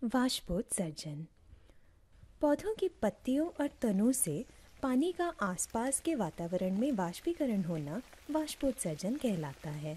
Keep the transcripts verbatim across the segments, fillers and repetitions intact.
वाष्पोत्सर्जन। पौधों की पत्तियों और तनों से पानी का आसपास के वातावरण में वाष्पीकरण होना वाष्पोत्सर्जन कहलाता है।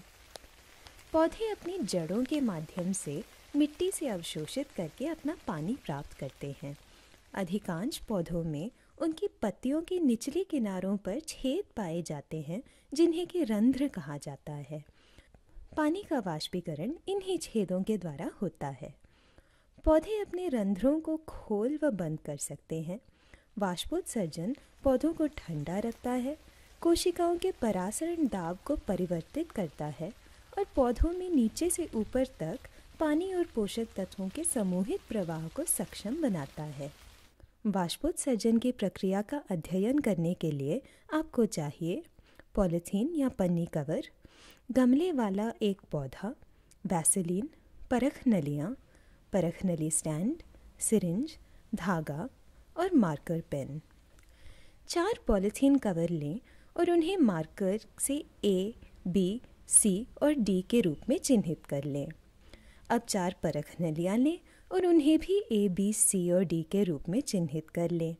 पौधे अपनी जड़ों के माध्यम से मिट्टी से अवशोषित करके अपना पानी प्राप्त करते हैं। अधिकांश पौधों में उनकी पत्तियों के निचले किनारों पर छेद पाए जाते हैं, जिन्हें कि रंध्र कहा जाता है। पानी का वाष्पीकरण इन्हीं छेदों के द्वारा होता है। पौधे अपने रंध्रों को खोल व बंद कर सकते हैं। वाष्पोत्सर्जन पौधों को ठंडा रखता है, कोशिकाओं के परासरण दाब को परिवर्तित करता है और पौधों में नीचे से ऊपर तक पानी और पोषक तत्वों के समूहित प्रवाह को सक्षम बनाता है। वाष्पोत्सर्जन की प्रक्रिया का अध्ययन करने के लिए आपको चाहिए पॉलीथीन या पन्नी कवर, गमले वाला एक पौधा, वैसलीन, परख नलियाँ, परख नली स्टैंड, सिरिंज, धागा और मार्कर पेन। चार पॉलीथीन कवर लें और उन्हें मार्कर से ए, बी, सी और डी के रूप में चिन्हित कर लें। अब चार परख नलियाँ लें और उन्हें भी ए, बी, सी और डी के रूप में चिन्हित कर लें।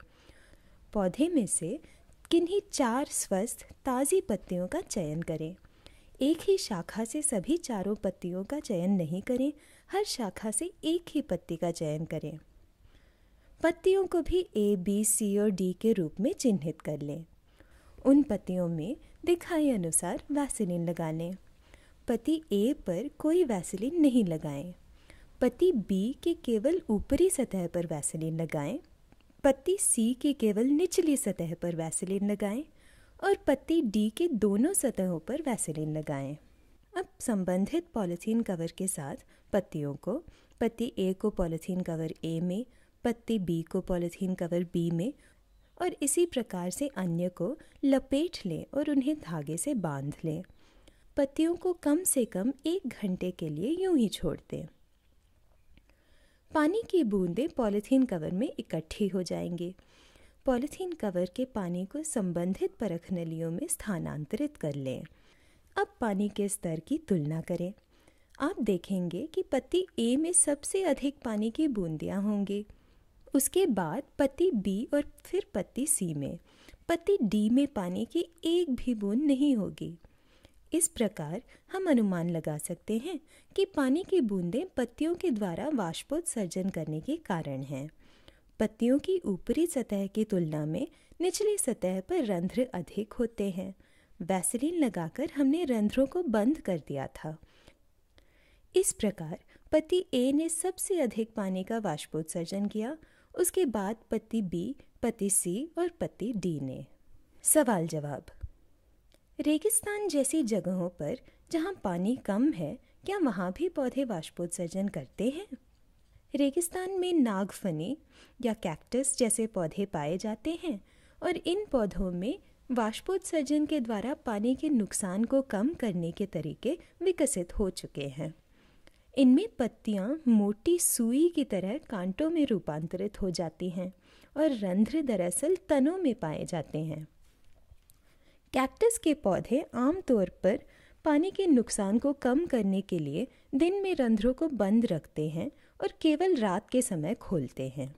पौधे में से किन्हीं चार स्वस्थ ताज़ी पत्तियों का चयन करें। एक ही शाखा से सभी चारों पत्तियों का चयन नहीं करें, हर शाखा से एक ही पत्ती का चयन करें। पत्तियों को भी ए, बी, सी और डी के रूप में चिन्हित कर लें। उन पत्तियों में दिखाए अनुसार वैसलीन लगा लें। पत्ती ए पर कोई वैसलीन नहीं लगाएं। पत्ती बी के केवल ऊपरी सतह पर वैसलीन लगाएं। पत्ती सी के केवल निचली सतह पर वैसलीन लगाएं और पत्ती डी के दोनों सतहों पर वैसलीन लगाएं। अब संबंधित पॉलीथीन कवर के साथ पत्तियों को पत्ती ए को पॉलीथीन कवर ए में, पत्ती बी को पॉलीथीन कवर बी में और इसी प्रकार से अन्य को लपेट लें और उन्हें धागे से बांध लें। पत्तियों को कम से कम एक घंटे के लिए यूं ही छोड़ दें। पानी की बूंदें पॉलीथीन कवर में इकट्ठी हो जाएंगी। पॉलीथीन कवर के पानी को संबंधित परख नलियों में स्थानांतरित कर लें। अब पानी के स्तर की तुलना करें। आप देखेंगे कि पत्ती ए में सबसे अधिक पानी की बूंदियां होंगी, उसके बाद पत्ती बी और फिर पत्ती सी में। पत्ती डी में पानी की एक भी बूंद नहीं होगी। इस प्रकार हम अनुमान लगा सकते हैं कि पानी की बूंदें पत्तियों के द्वारा वाष्पोत्सर्जन करने के कारण हैं। पत्तियों की ऊपरी सतह की तुलना में निचली सतह पर रंध्र अधिक होते हैं। वैसलीन लगाकर हमने रंध्रों को बंद कर दिया था। इस प्रकार पत्ती ए ने सबसे अधिक पानी का वाष्पोत्सर्जन किया, उसके बाद पत्ती बी, पत्ती सी और पत्ती डी ने। सवाल जवाब। रेगिस्तान जैसी जगहों पर जहाँ पानी कम है, क्या वहाँ भी पौधे वाष्पोत्सर्जन करते हैं? रेगिस्तान में नागफनी या कैक्टस जैसे पौधे पाए जाते हैं और इन पौधों में वाष्पोत्सर्जन के द्वारा पानी के नुकसान को कम करने के तरीके विकसित हो चुके हैं। इनमें पत्तियां मोटी सुई की तरह कांटों में रूपांतरित हो जाती हैं और रंध्र दरअसल तनों में पाए जाते हैं। कैक्टस के पौधे आमतौर पर पानी के नुकसान को कम करने के लिए दिन में रंध्रों को बंद रखते हैं और केवल रात के समय खोलते हैं।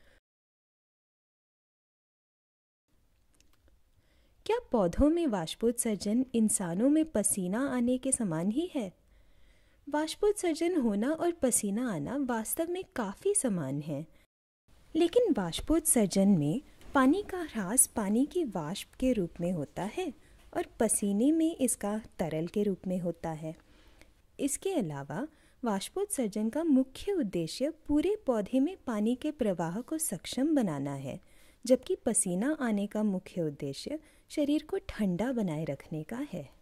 क्या पौधों में वाष्पोत्सर्जन इंसानों में पसीना आने के समान ही है? वाष्पोत्सर्जन होना और पसीना आना वास्तव में काफ़ी समान है, लेकिन वाष्पोत्सर्जन में पानी का ह्रास पानी की वाष्प के रूप में होता है और पसीने में इसका तरल के रूप में होता है। इसके अलावा वाष्पोत्सर्जन का मुख्य उद्देश्य पूरे पौधे में पानी के प्रवाह को सक्षम बनाना है, जबकि पसीना आने का मुख्य उद्देश्य शरीर को ठंडा बनाए रखने का है।